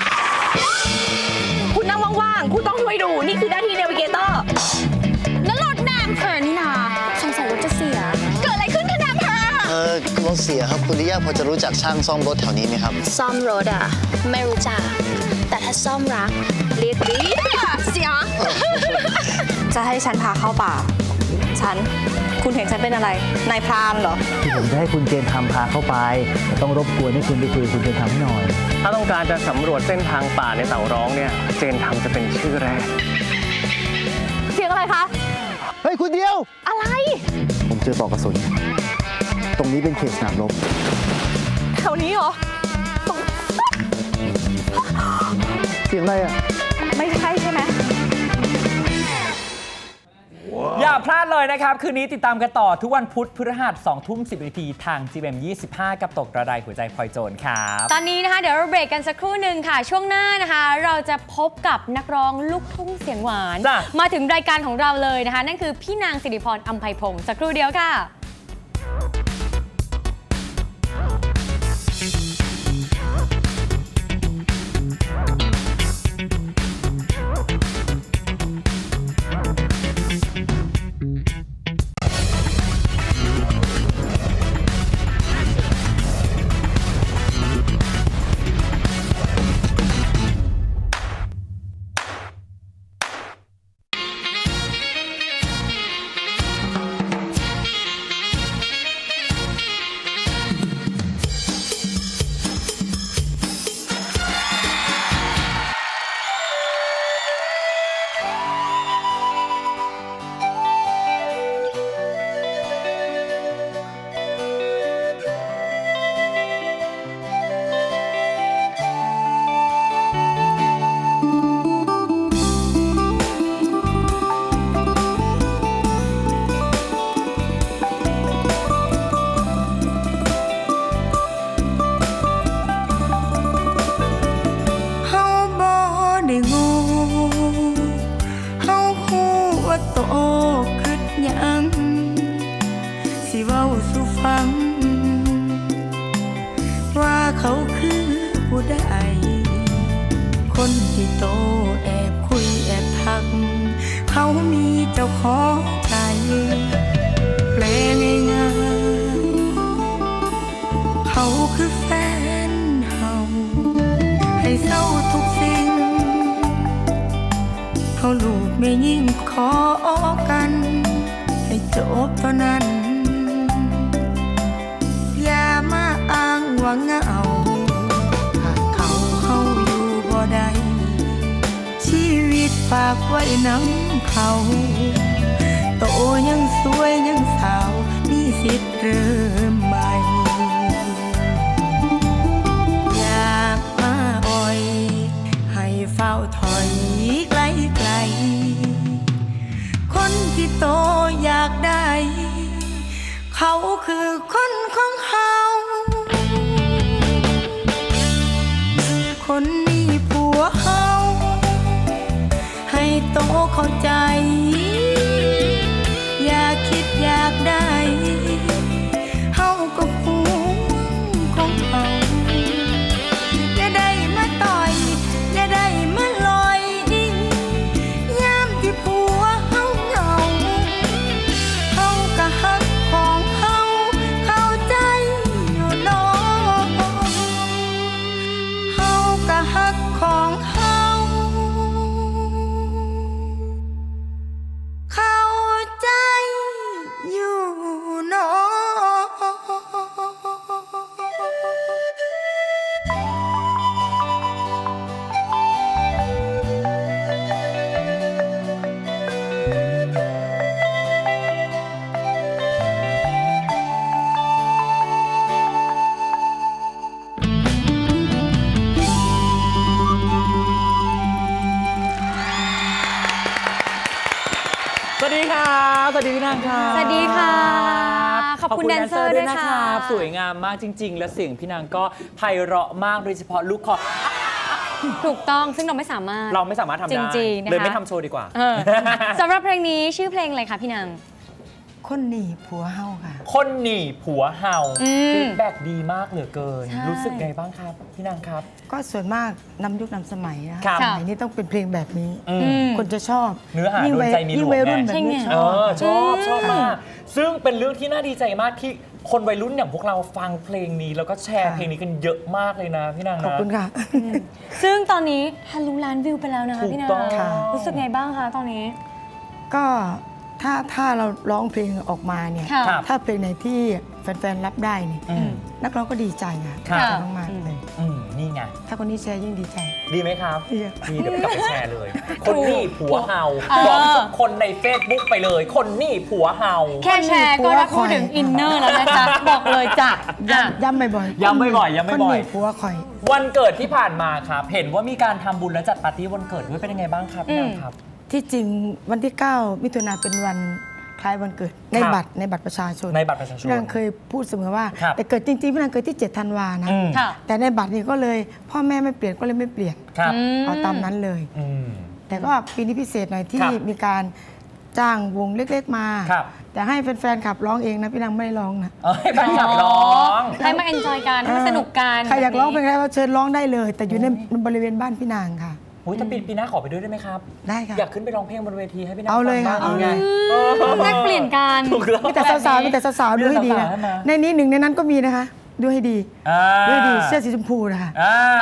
[SPEAKER 10] คุณนั่งว่างๆคุณต้องช่วยดูนี่คือหน้าที่เนวิเกเตอร์
[SPEAKER 3] แล้วรถนายอำเภอนี่นาสงสัยรถจะเสียเกิดอะไรขึ้นคะนายอำเภอ
[SPEAKER 11] เออรถเสียครับคุณลิยาพอจะรู้จักช่างซ่อมรถแถวนี้ไหมครับ
[SPEAKER 9] ซ่อมรถอ่ะไม่รู้จักแต่ถ้าซ่อมรักเรียกดีเสีย
[SPEAKER 10] จะให้ฉันพาเข้าป่าฉันคุณเห็นฉันเป็นอะไรนายพรานเหรอ
[SPEAKER 12] ที่ผมจะให้คุณเจนทำพาเข้าไปต้องรบกวนให้คุณไปคุยคุณเจนทำให้หน่อย
[SPEAKER 13] ถ้าต้องการจะสำรวจเส้นทางป่าในเต่าร้องเนี่ยเจนทำจะเป็นชื่อแรก
[SPEAKER 10] เสียงอะไรคะ
[SPEAKER 11] เฮ้ยคุณเดียว
[SPEAKER 10] อะไร
[SPEAKER 12] ผมเจอปลอกกระสุนตรงนี้เป็นเขตสนามรบ
[SPEAKER 10] แถวนี้เหรอ
[SPEAKER 12] เสียงอะไรอ่ะ
[SPEAKER 10] ไม่ใช่ใช่ไหม
[SPEAKER 2] อย่าพลาดเลยนะครับคืนนี้ติดตามกันต่อทุกวันพุธพฤหัสสองทุ่มสิบนาทีทาง จี เอ็ม ยี่สิบห้ากับตกกระไดหัวใจพลอยโจรครับ
[SPEAKER 3] ตอนนี้นะคะเดี๋ยวเราเบรกกันสักครู่หนึ่งค่ะช่วงหน้านะคะเราจะพบกับนักร้องลูกทุ่งเสียงหวานมาถึงรายการของเราเลยนะคะนั่นคือพี่นางสิริพรอำไพพงศ์สักครู่เดียวค่ะ
[SPEAKER 14] คนที่โตแอบคุยแอบทักเขามีเจ้าของใจแปลง่ายๆเขาคือแฟนเฮาให้เศร้าทุกสิ่งเขาลูกไม่ยิ่งขอกันให้จบเท่านั้นอย่ามาอ้างว่าเหงาชีวิตฝากไว้น้ำเขาโตยังสวยยังสาวมีสิทธิ์เริ่มใหม่อยากมาอ่อยให้เฝ้าถอยไกลไกลคนที่โตอยากได้เขาคือคนของเขาคนนี้ผัวเขาให้โตเข้าใจอยากคิดอยากได้เฮาก็ห่วงของเขาอย่าได้มาต่อยอย่าได้มาลอยยามที่ผัวเฮาเหงาเฮาก็ฮัก
[SPEAKER 2] สวัสดีค่ะสวัสดีพี่นางค่ะ
[SPEAKER 3] สวัสดีค่ะขอบคุณแดนเซอร์ด้วยนะ
[SPEAKER 2] คะสวยงามมากจริงๆและเสียงพี่นางก็ไพเราะมากโดยเฉพาะลูกคอ
[SPEAKER 3] ถูกต้องซึ่งเราไม่สามารถ
[SPEAKER 2] เราไม่สามารถทำได้จริงๆนะคะเลยไม่ทำโชว์ดีกว่า
[SPEAKER 3] สำหรับเพลงนี้ชื่อเพลงอะไรคะพี่นาง
[SPEAKER 15] คนหนีผัวเฮาค่ะ
[SPEAKER 2] คนหนีผัวเฮาฟีดแบ็กดีมากเหลือเกินรู้สึกไงบ้างครับพี่นางครับ
[SPEAKER 15] ก็ส่วนมากนำยุคนำสมัยนะสมัยนี้ต้องเป็นเพลงแบบนี้คนจะชอบ
[SPEAKER 2] เนื้อหาโดนใจมีหลวงไงชอบชอบชอบมากซึ่งเป็นเรื่องที่น่าดีใจมากที่คนวัยรุ่นอย่างพวกเราฟังเพลงนี้แล้วก็แชร์เพลงนี้กันเยอะมากเลยนะพี่นางนะ
[SPEAKER 15] ขอบคุณค่ะ
[SPEAKER 3] ซึ่งตอนนี้ทะลุล้านวิวไปแล้วนะคะพี่นางรู้สึกไงบ้างคะตอนนี้
[SPEAKER 15] ก็ถ้าถ้าเราร้องเพลงออกมาเนี่ยถ้าเพลงไหนที่แฟนๆรับได้เนี่ยนักร้องก็ดีใจอ่ะมากมากเลย
[SPEAKER 2] นี่ไง
[SPEAKER 15] ถ้าคนนี้แชร์ยิ่งดีใจ
[SPEAKER 2] ดีไหมครับดีเดี๋ยวกลับไปแชร์เลยคนนี่ผัวเฮาบอกทุกคนใน เฟซบุ๊ก ไปเลยคนนี่ผัวเฮา
[SPEAKER 3] แค่แชร์ก็พูดถึงอินเนอร์แล้วนะจ๊ะบอกเลยจ้ะ
[SPEAKER 15] ย้ำบ่อย
[SPEAKER 2] ๆย้ำบ่อยๆย้ำบ่อยๆ
[SPEAKER 15] คนนี่ผัวคอย
[SPEAKER 2] วันเกิดที่ผ่านมาครับเห็นว่ามีการทำบุญและจัดปาร์ตี้วันเกิดด้วยเป็นยังไงบ้างครับพี่นางครับ
[SPEAKER 15] ที่จริงวันที่เก้ามิถุนายนเป็นวันคล้ายวันเกิดในบัตรในบัตรประชาชน
[SPEAKER 2] ในบัตรประชาชน
[SPEAKER 15] พี่นางเคยพูดเสมอว่าแต่เกิดจริงๆพี่นางเกิดที่เจ็ดธันวานะแต่ในบัตรนี่ก็เลยพ่อแม่ไม่เปลี่ยนก็เลยไม่เปลี่ยนเอาตามนั้นเลยแต่ก็ปีนี้พิเศษหน่อยที่มีการจ้างวงเล็กๆมาแต่ให้แฟนๆขับร้องเองนะพี่นางไม่ได้ร้องนะ
[SPEAKER 2] ให้แฟนขับร้อง
[SPEAKER 3] ให้มาเอนจอยกันให้สนุกกัน
[SPEAKER 15] ใครอยากร้องเพลงอะไรก็เชิญร้องได้เลยแต่อยู่ในบริเวณบ้านพี่นางค่ะ
[SPEAKER 2] อุ้ยถ้าปีปีหน้าขอไปด้วยได้ไหมครับ
[SPEAKER 15] ได้ค่ะ
[SPEAKER 2] อยากขึ้นไปร้องเพลงบนเวทีให้พี่นาง
[SPEAKER 15] เอาเลยค่ะ
[SPEAKER 2] เอาไง
[SPEAKER 3] แลกเปลี่ยนกัน
[SPEAKER 15] มีแต่สาวๆมีแต่สาวๆดูให้ดีนะในนี้หนึ่งในนั้นก็มีนะคะดูให้ดีดูให้ดีเสื้อสีชมพูนะคะ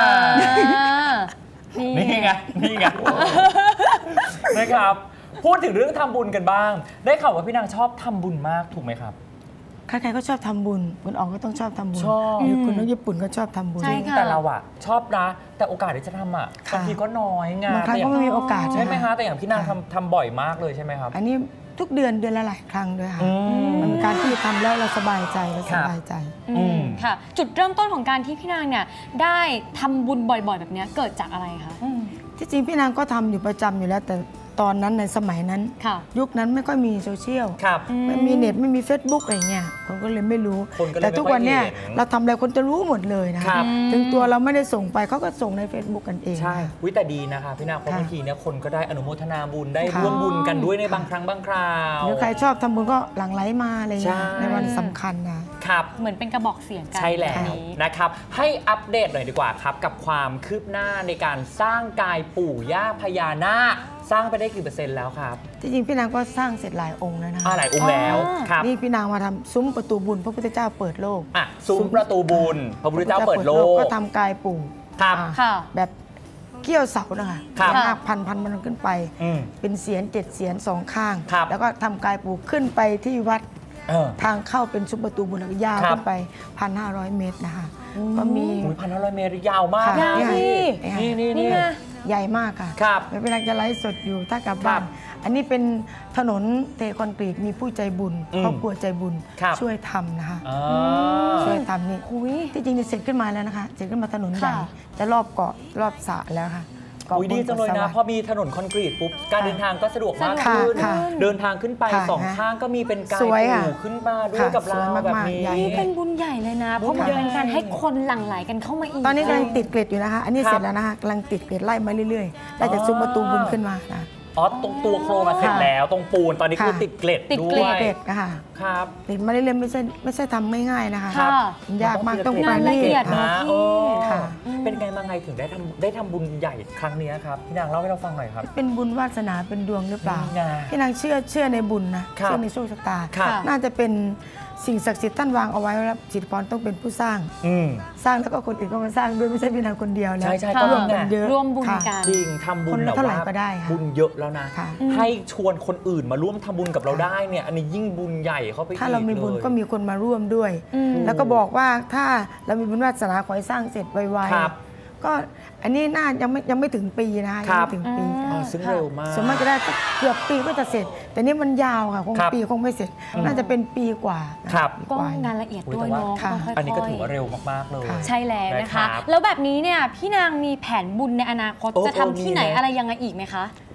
[SPEAKER 2] นี่ไงนี่ไงนะครับพูดถึงเรื่องทำบุญกันบ้างได้ข่าวว่าพี่นางชอบทำบุญมากถูกไหมครับ
[SPEAKER 15] ใครๆก็ชอบทำบุญคนออกก็ต้องชอบทำบุญหรือคนญี่ปุ่นก็ชอบทำบุญ
[SPEAKER 2] แต่เราอะชอบนะแต่โอกาสที่จะทำอะบางทีก็น้อยงาน
[SPEAKER 15] บางครั้งก็ไม่มีโอกาส
[SPEAKER 2] ใช่ไหมคะแต่อย่างพี่นางทำทำบ่อยมากเลยใช่ไหมครับ
[SPEAKER 15] อันนี้ทุกเดือนเดือนละหลายครั้งด้วยค่ะมันเป็นการที่ทำแล้วเราสบายใจเราสบายใจ
[SPEAKER 3] ค่ะจุดเริ่มต้นของการที่พี่นางเนี่ยได้ทำบุญบ่อยๆแบบนี้เกิดจากอะไรคะ
[SPEAKER 15] ที่จริงพี่นางก็ทำอยู่ประจำอยู่แล้วแต่ตอนนั้นในสมัยนั้นยุคนั้นไม่ค่อยมีโซเชียลไม่มีเน็ตไม่มี เฟซบุ๊ก อะไรเงี้ยคนก็เลยไม่รู้แต่ทุกวันเนี้ยเราทำอะไรคนจะรู้หมดเลยนะถึงตัวเราไม่ได้ส่งไปเขาก็ส่งใน เฟซบุ๊ก กันเอง
[SPEAKER 2] ใช่วิแต่ดีนะคะพี่นางเพราะบางทีเนี่ยคนก็ได้อนุโมทนาบุญได้ร่วมบุญกันด้วยในบางครั้งบางคราว
[SPEAKER 15] หรือใครชอบทำบุญก็หลั่งไหลมาอะไรเงี้ยในวันสำคัญนะครับ
[SPEAKER 3] เหมือนเป็นกระบอกเสียงกัน
[SPEAKER 2] ใช่แล้วนะครับให้อัปเดตหน่อยดีกว่าครับกับความคืบหน้าในการสร้างกายปู่ย่าพญานาคสร้างไปได้กี่เปอร์เซ็นต์แล้วครับ
[SPEAKER 15] จริงๆพี่นางก็สร้างเสร็จหลายองค์แล้วนะ
[SPEAKER 2] หลายองค์แล้วครับ
[SPEAKER 15] นี่พี่นางมาทำซุ้มประตูบุญพระพุทธเจ้าเปิดโลก
[SPEAKER 2] อ่ะซุ้มประตูบุญพระพุทธเจ้าเปิดโลก
[SPEAKER 15] ก็ทำกายปู่
[SPEAKER 2] ครับ
[SPEAKER 15] แบบเกี้ยวเสานะคะนาคพันพันมันขึ้นไปเป็นเสียนเจ็ดเสียนสองข้างแล้วก็ทำกายปู่ขึ้นไปที่วัดทางเข้าเป็นซุ้มประตูบุญยาวขึ้นไปพันห้าร้อยเมตรนะคะก็มี
[SPEAKER 2] พันห้าร้อยเมตรยาวมาก
[SPEAKER 3] ยาว
[SPEAKER 2] นี่นี่นี่
[SPEAKER 15] ใหญ่มากค่ะไม่เป็นไรจะไลฟ์สดอยู่ถ้ากลับบ้านอันนี้เป็นถนนเทคอนกรีตมีผู้ใจบุญครอบครัวใจบุญช่วยทำนะคะช่วยทำนี่ที่จริงเสร็จขึ้นมาแล้วนะคะเสร็จขึ้นมาถนนใหญ่จะรอบเกาะรอบสระแล้วค่ะ
[SPEAKER 2] อุ้ยดีจังเลยนะพอมีถนนคอนกรีตปุ๊บการเดินทางก็สะดวกมากขึ้นเดินทางขึ้นไปสองข้างก็มีเป็นกายปู่ขึ้นมาด้วยกับเราแบบนี้
[SPEAKER 3] นี่เป็นบุญใหญ่เลยนะเพราะมันเป็นการให้คนหลั่งไหลกันเข้ามาอีก
[SPEAKER 15] ตอนนี้กำลังติดเกล็ดอยู่นะคะอันนี้เสร็จแล้วนะคะกำลังติดเกล็ดไล่มาเรื่อยๆไล่จากซุ้มประตูบุญขึ้นมานะ
[SPEAKER 2] อ๋อตรงตัวโครงมาเสร็จแล้วตรงปูนตอนนี้คือติดเกล็ดด้วย
[SPEAKER 15] ติดเกล็ดนะคะ
[SPEAKER 2] ครับ
[SPEAKER 15] ติดมาเรื่อยๆไม่ใช่ไม่ใช่ทำไม่ง่ายนะคะยากมากต้อง
[SPEAKER 3] งานละเอียดนะ
[SPEAKER 2] ค่ะเป็นไงมาไงถึงได้ทำได้ทำบุญใหญ่ครั้งนี้ครับพี่นางเล่าให้เราฟังหน่อยครับ
[SPEAKER 15] เป็นบุญวาสนาเป็นดวงหรือเปล่าพี่นางเชื่อเชื่อในบุญนะเชื่อในโชคชะตาน่าจะเป็นสิ่งศักดิ์สิทธิ์ท่านวางเอาไว้แล้วจิตพรต้องเป็นผู้สร้างสร้างแล้วก็คนอื่นก็มาสร้างด้วยไม่ใช่พี่นางคนเดียวแล้ว
[SPEAKER 2] ใช่ใช่ก็
[SPEAKER 15] ร่วมกันเยอะ
[SPEAKER 3] ร่วมบุญกัน
[SPEAKER 2] จริงทำบุญ
[SPEAKER 15] เท่าไหร่ก็ได้
[SPEAKER 2] บุญเยอะแล้วนะให้ชวนคนอื่นมาร่วมทำบุญกับเราได้เนี่ยอันนี้ยิ่งบุญใหญ่เข้าไปอีกเลย
[SPEAKER 15] ถ้าเรามีบุญก็มีคนมาร่วมด้วยแล้วก็บอกว่าถ้าเรามีบุญวาสนาขอให้สร้างเสร็จไวๆก็อันนี้น่ายังไม่ยังไม่ถึงปีนะยังไม่ถึงปี
[SPEAKER 2] ซึ่งเร็วมาก
[SPEAKER 15] ส่วนมากจะได้เกือบปีก็จะเสร็จแต่นี่มันยาวค่ะคงปีคงไม่เสร็จน่าจะเป็นปีกว่า
[SPEAKER 3] ก็งานละเอียดด้วยเนาะ
[SPEAKER 2] อันนี้ก็ถือว่าเร็วมากๆเลย
[SPEAKER 3] ใช่แล้วนะคะแล้วแบบนี้เนี่ยพี่นางมีแผนบุญในอนาคตจะทำที่ไหนอะไรยังไงอีกไหมคะ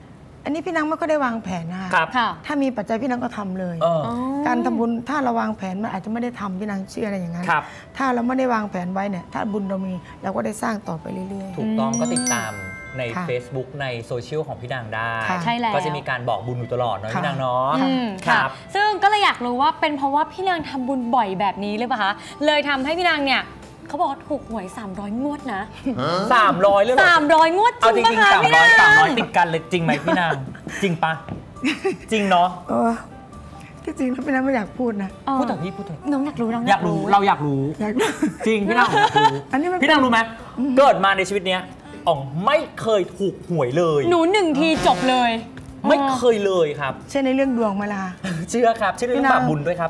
[SPEAKER 15] อันนี้พี่นางไม่ก็ได้วางแผนนะคะถ้ามีปัจจัยพี่นางก็ทำเลยการทำบุญถ้าเราวางแผนมันอาจจะไม่ได้ทำพี่นางเชื่ออะไรอย่างนั้นถ้าเราไม่ได้วางแผนไว้เนี่ยถ้าบุญเรามีเราก็ได้สร้างต่อไปเรื่อยๆ
[SPEAKER 2] ถูกต้องก็ติดตามใน Facebook ในโซเชียลของพี่นางได้
[SPEAKER 3] ใช่แล้ว
[SPEAKER 2] ก็จะมีการบอกบุญอยู่ตลอดเนาะพี่นางเนาะ
[SPEAKER 3] ครับซึ่งก็เลยอยากรู้ว่าเป็นเพราะว่าพี่นางทำบุญบ่อยแบบนี้หรือเปล่าคะเลยทำให้พี่นางเนี่ยเขาบอกถูกหวยสามร้อยงวดนะ
[SPEAKER 2] สามร้อยเลย
[SPEAKER 3] สามร้อยงวดจริงปะคะพี่นาง
[SPEAKER 2] สามร้อยติดกันเลยจริงไหมพี่นางจริงปะจริงเนาะ
[SPEAKER 15] ที่จริงแล้วพี่นางไม่อยากพูดนะ
[SPEAKER 2] พูดแต่พี่พูดแต่
[SPEAKER 3] น้องอยากรู้น้อง
[SPEAKER 2] อยากรู้เราอยากรู้จริงพี่นางอยากรู้พี่นางรู้ไหมเกิดมาในชีวิตเนี้ยอ๋องไม่เคยถูกหวยเลย
[SPEAKER 3] หนูหนึ่งทีจบเลย
[SPEAKER 2] ไม่เคยเลยครับ
[SPEAKER 15] เช่นในเรื่องดวงมาละ
[SPEAKER 2] เชื่อครับเชื่อเรื่องบาปบุญด้วยครับ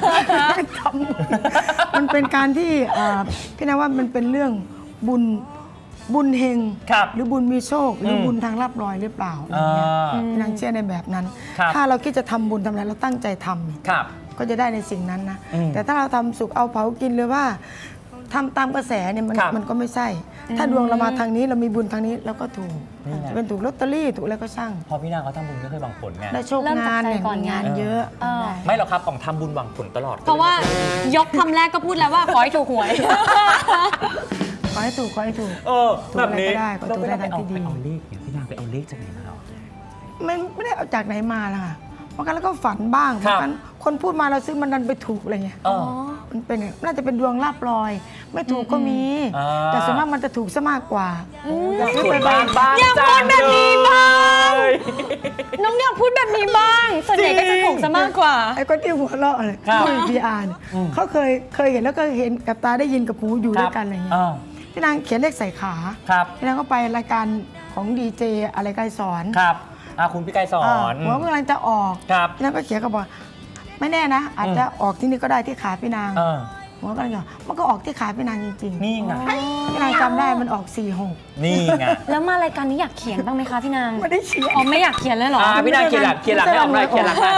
[SPEAKER 15] มันเป็นการที่พี่นางว่ามันเป็นเรื่องบุญบุญเฮงหรือบุญมีโชคหรือบุญทางลาภลอยหรือเปล่าพี่นางเชื่อในแบบนั้นถ้าเราคิดจะทำบุญทำอะไรเราตั้งใจทำก็จะได้ในสิ่งนั้นนะแต่ถ้าเราทำสุกเอาเผากินหรือว่าทำตามกระแสเนี่ยมันมันก็ไม่ใช่ถ้าดวงเรามาทางนี้เรามีบุญทางนี้เราก็ถูกจะเป็นถูกลอตเตอรี่ถูกอะไรก็ช่าง
[SPEAKER 2] พอพี่นางเขาทำบุญก็เคยหวังผลไง
[SPEAKER 15] ได้โชคงานเนี่ยงานเยอะ
[SPEAKER 2] ไม่หรอกครับของทำบุญหวังผลตลอด
[SPEAKER 3] เพราะว่ายกคำแรกก็พูดแล้วว่าขอให้ถูกหวย
[SPEAKER 15] ขอให้ถูกขอให้ถูก
[SPEAKER 2] เออแบบนี้
[SPEAKER 15] เราไม่ได้ไปเอา
[SPEAKER 2] ไปเอาเลขเนี่ยพี่นางไปเอาเลขจากไหนมา
[SPEAKER 15] ไม่ไม่ได้เอาจากไหนมาล่ะเพราะกันแล้วก็ฝันบ้างเพราะกันคนพูดมาเราซื้อมันดันไปถูกอะไรเงี้ยมันเป็นน่าจะเป็นดวงลาภลอยไม่ถูกก็มีแต่ส่วนมากมันจะถูกซะมากกว่า
[SPEAKER 2] อยากพูดแบบนี้บ้าง
[SPEAKER 3] อยากพูดแบบนี้บ้างน้องอยากพูดแบบนี้บ้างส่วนใหญ่ก็จะถูกซะมากกว่า
[SPEAKER 15] ไอ้คนที่หัวเราะอะไรคุยพีอาร์เขาเคยเคยเห็นแล้วก็เห็นกับตาได้ยินกับหูอยู่ด้วยกันอะไรเงี้ยพี่นางเขียนเลขใส่ขาพี่นางก็ไปรายการของดีเจอะไรไกรสอน
[SPEAKER 2] คุณพี่ไกรสอน
[SPEAKER 15] หัวกำลังจะออกพี่นางก็เขียนก็บอกไม่แน่นะอาจจะออกที่นี่ก็ได้ที่ขาพี่นางหัวกำลังจะมันก็ออกที่ขาพี่นางจริง
[SPEAKER 2] ๆนี่ไง
[SPEAKER 15] พี่นางจำได้มันออกสี่หก
[SPEAKER 2] นี่ไง
[SPEAKER 3] แล้วมารายการนี้อยากเขียนบ้างไหมคะพี่นาง
[SPEAKER 15] ไม่ได้เขียน
[SPEAKER 3] อ๋อไม่อยากเขียนเลยหรอ
[SPEAKER 2] พี่นางเขียนหลักเขียนหลักให้ออกได้เขียนหลักให้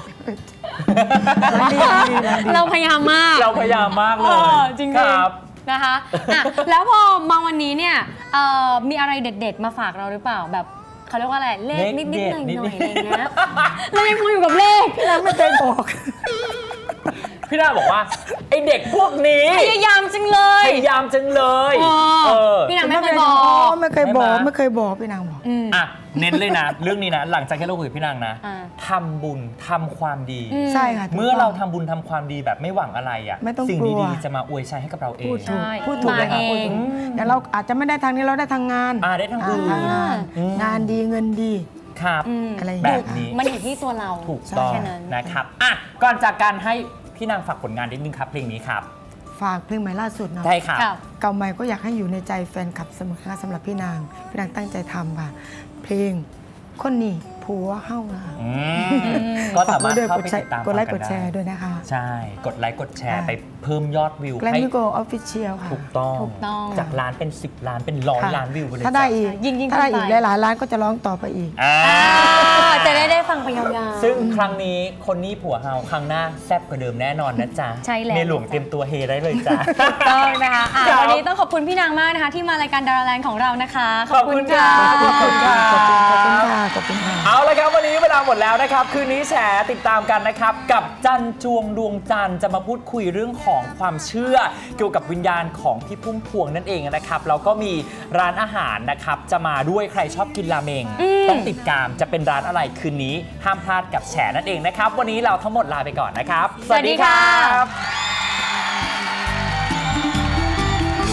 [SPEAKER 3] เราพยายามมาก
[SPEAKER 2] เราพยายามมากเลย
[SPEAKER 3] จริงครับนะคะแล้วพอมาวันนี้เนี่ยมีอะไรเด็ดๆมาฝากเราหรือเปล่าแบบเขาเรียกว่าอะไรเลขนิดๆหน่อยๆอะไรเงี้ยเรายังคุยอยู่กับเลข
[SPEAKER 15] พี่นางไม่เคยบอก
[SPEAKER 2] พี่นางบอกว่าไอเด็กพวกนี้
[SPEAKER 3] พยายามจังเลย
[SPEAKER 2] พยายามจังเลย
[SPEAKER 3] พี่นางไม่เคยบอก
[SPEAKER 15] ไม่เคยบอกไม่เคยบอกพี่นางบอก
[SPEAKER 2] อ่ะเน้นเลยนะเรื่องนี้นะหลังจากที่เราคุยกับพี่นางนะทำบุญทำความดี
[SPEAKER 15] ใช่ค่ะ
[SPEAKER 2] เมื่อเราทำบุญทำความดีแบบไม่หวังอะไรอ่ะสิ่งดีๆจะมาอวยชัยให้กับเราเอง
[SPEAKER 15] พูดถูกพูดถูกเลยค่ะพูดถูกแต่เราอาจจะไม่ได้ทางนี้เราได้ทางงาน
[SPEAKER 2] ได้ทาง
[SPEAKER 15] งานงานดีเงินดี
[SPEAKER 2] ครับ
[SPEAKER 15] อะไร
[SPEAKER 2] แบบนี้
[SPEAKER 3] มันอยู่ที่ตัวเรา
[SPEAKER 2] ถูกต้องนะครับอ่ะก่อนจากการให้พี่นางฝากผลงานนิดนึงครับเพลงนี้ครับ
[SPEAKER 15] ฝากเพลงใหม่ล่าสุดเนาะ
[SPEAKER 2] ใช่ครับ
[SPEAKER 15] เก่าใหม่ก็อยากให้อยู่ในใจแฟนคลับเสมอค่ะสำหรับพี่นางพี่นางตั้งใจทำค่ะเพลงคนนี้ผัวเฮ้าค่ะ
[SPEAKER 2] ก็สามารถเข้าไปติดตาม
[SPEAKER 15] กดไลค์กดแชร์ด้วยนะคะ
[SPEAKER 2] ใช่กดไลค์กดแชร์ไปเพิ่มยอดวิว
[SPEAKER 15] ให้แกรมมี่โกลด์ออฟฟิเชียลค่ะ
[SPEAKER 2] ถูกต้องจากล้านเป็นสิบล้านเป็นร้อยล้านวิวเลย
[SPEAKER 15] ถ้าได้อีกถ้าได้อีกหลายๆล้านก็จะร้องต่อไปอีก
[SPEAKER 3] จะได้ได้ฟังไปยาว
[SPEAKER 2] ๆซึ่งครั้งนี้คนนี้ผัวเฮาครั้งหน้าแซ่บกว่าเดิมแน่นอนนะจ๊ะ
[SPEAKER 3] ใช่แล้ว
[SPEAKER 2] เมียหลวงเตรียมตัวเฮได้เลยจ้ะ
[SPEAKER 3] ต้องนะคะวันนี้ต้องขอบคุณพี่นางมากนะคะที่มารายการดาราแลนด์ของเรานะคะ
[SPEAKER 2] ขอบคุณค่ะขอบคุณค่ะ
[SPEAKER 15] ขอบคุณค่ะขอบคุณค่ะ
[SPEAKER 2] เอาละครับวันนี้เวลาหมดแล้วนะครับคืนนี้แฉติดตามกันนะครับกับจันจวงดวงจันทร์จะมาพูดคุยเรื่องของความเชื่อเกี่ยวกับวิญญาณของพี่พุ่มพวงนั่นเองนะครับแล้วก็มีร้านอาหารนะครับจะมาด้วยใครชอบกินราเมงต้องติดตามจะเป็นร้านอะไรคืนนี้ห้ามพลาดกับแฉนั่นเองนะครับวันนี้เราทั้งหมดลาไปก่อนนะครับ
[SPEAKER 3] สวัสดีค่ะ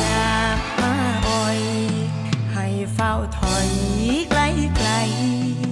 [SPEAKER 14] อยากมาอ่อยให้เฝ้าถอยไกลไกล